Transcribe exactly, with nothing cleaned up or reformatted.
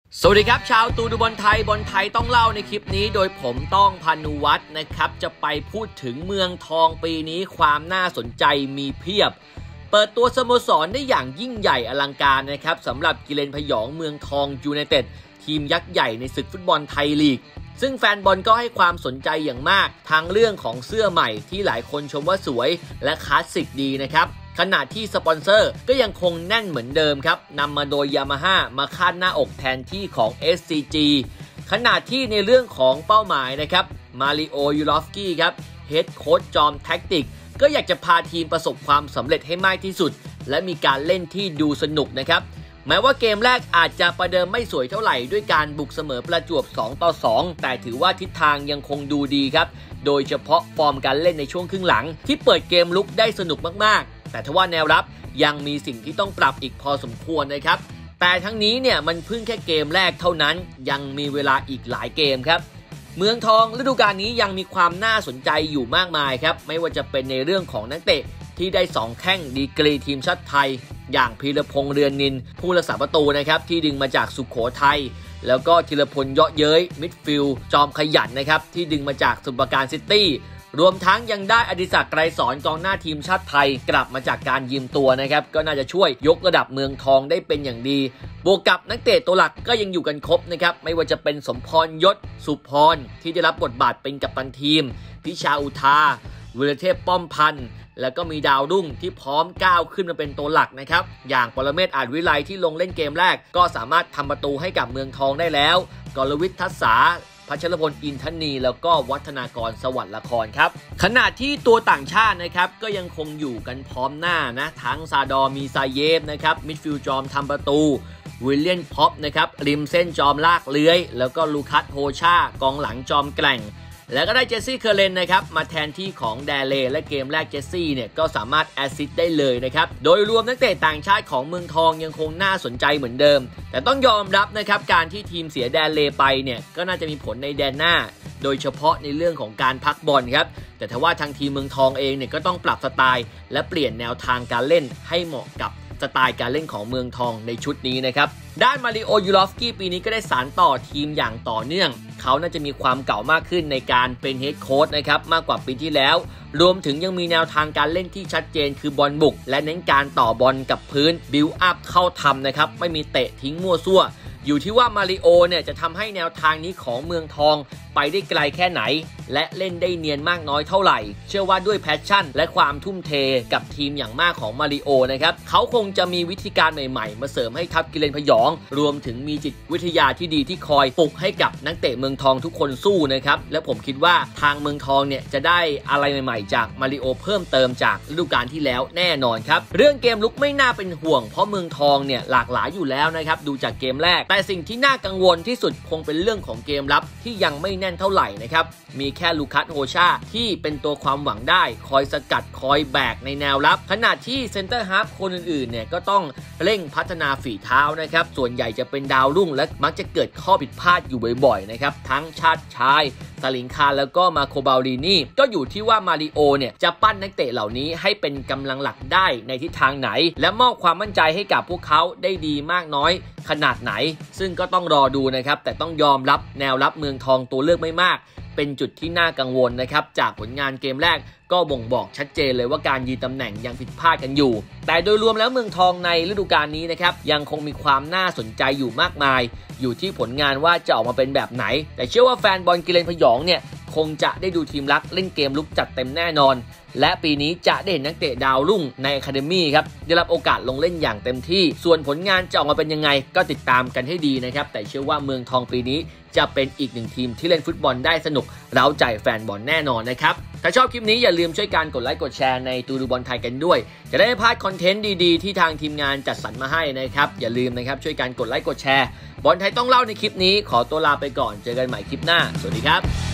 สวัสดีครับชาวตูดูบอลไทยบอลไทยต้องเล่าในคลิปนี้โดยผมต้องพานุวัฒน์นะครับจะไปพูดถึงเมืองทองปีนี้ความน่าสนใจมีเพียบเปิดตัวสโมสรได้อย่างยิ่งใหญ่อลังการนะครับสำหรับกิเลนพยองเมืองทองยูไนเต็ดทีมยักษ์ใหญ่ในศึกฟุตบอลไทยลีกซึ่งแฟนบอลก็ให้ความสนใจอย่างมากทั้งเรื่องของเสื้อใหม่ที่หลายคนชมว่าสวยและคลาสสิกดีนะครับขณะที่สปอนเซอร์ก็ยังคงแน่นเหมือนเดิมครับนำมาโดย Yamaha มาคาดหน้าอกแทนที่ของ เอส ซี จี ขณะที่ในเรื่องของเป้าหมายนะครับมาริโอ ยูรอฟสกี้ครับเฮดโค้ชจอมแท็กติกก็อยากจะพาทีมประสบความสำเร็จให้มากที่สุดและมีการเล่นที่ดูสนุกนะครับแม้ว่าเกมแรกอาจจะประเดิมไม่สวยเท่าไหร่ด้วยการบุกเสมอประจวบสองต่อสองแต่ถือว่าทิศทางยังคงดูดีครับโดยเฉพาะฟอร์มการเล่นในช่วงครึ่งหลังที่เปิดเกมลุกได้สนุกมากๆแต่ทว่าแนวรับยังมีสิ่งที่ต้องปรับอีกพอสมควรนะครับแต่ทั้งนี้เนี่ยมันเพิ่งแค่เกมแรกเท่านั้นยังมีเวลาอีกหลายเกมครับเมืองทองฤดูกาลนี้ยังมีความน่าสนใจอยู่มากมายครับไม่ว่าจะเป็นในเรื่องของนักเตะที่ได้สองแข้งดีกรีทีมชาติไทยอย่างพีรพงษ์เรือนนินผู้รักษาประตูนะครับที่ดึงมาจากสุโขทัยแล้วก็ธีรพลเยาะเย้ยมิดฟิลด์จอมขยันนะครับที่ดึงมาจากสมุทรปราการซิตี้รวมทั้งยังได้อดิศักดิ์ไกรสอนกองหน้าทีมชาติไทยกลับมาจากการยืมตัวนะครับก็น่าจะช่วยยกระดับเมืองทองได้เป็นอย่างดีบวกกับนักเตะตัวหลักก็ยังอยู่กันครบนะครับไม่ว่าจะเป็นสมพรยศสุพรที่ได้รับบทบาทเป็นกัปตันทีมพิชาอุทาวิรเทพป้อมพันธ์แล้วก็มีดาวรุ่งที่พร้อมก้าวขึ้นมาเป็นตัวหลักนะครับอย่างปรเมศอาจวิไลที่ลงเล่นเกมแรกก็สามารถทำประตูให้กับเมืองทองได้แล้วกรวิทย์ทัศษาพัชรพลอินทนีแล้วก็วัฒนากรสวัสดิ์ละครครับขณะที่ตัวต่างชาตินะครับก็ยังคงอยู่กันพร้อมหน้านะทั้งซาดอมีซาเยฟนะครับมิดฟิลด์จอมทำประตูวิลเลียนพ็อปนะครับริมเส้นจอมลากเลื้อยแล้วก็ลูคัสโฮชากองหลังจอมแกร่งแล้วก็ได้เจสซี่เคอร์เลนนะครับมาแทนที่ของแดเลและเกมแรกเจสซี่เนี่ยก็สามารถแอสซิสต์ได้เลยนะครับโดยรวมนักเตะต่างชาติของเมืองทองยังคงน่าสนใจเหมือนเดิมแต่ต้องยอมรับนะครับการที่ทีมเสียแดเลไปเนี่ยก็น่าจะมีผลในแดนหน้าโดยเฉพาะในเรื่องของการพักบอลครับแต่ถ้าว่าทางทีมเมืองทองเองเนี่ยก็ต้องปรับสไตล์และเปลี่ยนแนวทางการเล่นให้เหมาะกับสไตล์การเล่นของเมืองทองในชุดนี้นะครับด้านมาริโอ ยูรอฟสกี้ปีนี้ก็ได้สานต่อทีมอย่างต่อเนื่องเขาน่าจะมีความเก่ามากขึ้นในการเป็นเฮดโค้ชนะครับมากกว่าปีที่แล้วรวมถึงยังมีแนวทางการเล่นที่ชัดเจนคือบอลบุกและเน้นการต่อบอลกับพื้นบิลด์อัพเข้าทำนะครับไม่มีเตะทิ้งมั่วซั่วอยู่ที่ว่ามาริโอเนี่ยจะทำให้แนวทางนี้ของเมืองทองไปได้ไกลแค่ไหนและเล่นได้เนียนมากน้อยเท่าไหร่เชื่อว่าด้วยแพชชั่นและความทุ่มเทกับทีมอย่างมากของมาริโอนะครับเขาคงจะมีวิธีการใหม่ๆมาเสริมให้ทัพกิเลนพยองรวมถึงมีจิตวิทยาที่ดีที่คอยปลุกให้กับนักเตะเมืองทองทุกคนสู้นะครับและผมคิดว่าทางเมืองทองเนี่ยจะได้อะไรใหม่ๆจากมาริโอเพิ่มเติมจากฤดูกาลที่แล้วแน่นอนครับเรื่องเกมลุกไม่น่าเป็นห่วงเพราะเมืองทองเนี่ยหลากหลายอยู่แล้วนะครับดูจากเกมแรกแต่สิ่งที่น่ากังวลที่สุดคงเป็นเรื่องของเกมรับที่ยังไม่แน่นเท่าไหร่นะครับมีแค่ลูคัสโฮชาที่เป็นตัวความหวังได้คอยสกัดคอยแบกในแนวรับขณะที่เซนเตอร์ฮาล์ฟคนอื่นๆเนี่ยก็ต้องเร่งพัฒนาฝีเท้านะครับส่วนใหญ่จะเป็นดาวรุ่งและมักจะเกิดข้อผิดพลาดอยู่บ่อยๆนะครับทั้งชาติชายสลิงคารแล้วก็มาโคบาลีนี่ก็อยู่ที่ว่ามาริโอเนี่ยจะปั้นนักเตะเหล่านี้ให้เป็นกำลังหลักได้ในทิศทางไหนและมอบความมั่นใจให้กับพวกเขาได้ดีมากน้อยขนาดไหนซึ่งก็ต้องรอดูนะครับแต่ต้องยอมรับแนวรับเมืองทองตัวเลือกไม่มากเป็นจุดที่น่ากังวลนะครับจากผลงานเกมแรกก็บ่งบอกชัดเจนเลยว่าการยืนตำแหน่งยังผิดพลาดกันอยู่แต่โดยรวมแล้วเมืองทองในฤดูกาลนี้นะครับยังคงมีความน่าสนใจอยู่มากมายอยู่ที่ผลงานว่าจะออกมาเป็นแบบไหนแต่เชื่อว่าแฟนบอลกิเลนพยองเนี่ยคงจะได้ดูทีมรักเล่นเกมลุกจัดเต็มแน่นอนและปีนี้จะได้เห็นนักเตะดาวรุ่งในอะคาเดมี่ครับได้รับโอกาสลงเล่นอย่างเต็มที่ส่วนผลงานจะออกมาเป็นยังไงก็ติดตามกันให้ดีนะครับแต่เชื่อว่าเมืองทองปีนี้จะเป็นอีกหนึ่งทีมที่เล่นฟุตบอลได้สนุกเร้าใจแฟนบอลแน่นอนนะครับถ้าชอบคลิปนี้อย่าลืมช่วยการกดไลค์กดแชร์ในตูดูบอลไทยกันด้วยจะได้ไม่พลาดคอนเทนต์ดีๆที่ทางทีมงานจัดสรรมาให้นะครับอย่าลืมนะครับช่วยการกดไลค์กดแชร์บอลไทยต้องเล่าในคลิปนี้ขอตัวลาไปก่อนเจอกันใหม่คลิปหน้าสวัสดีครับ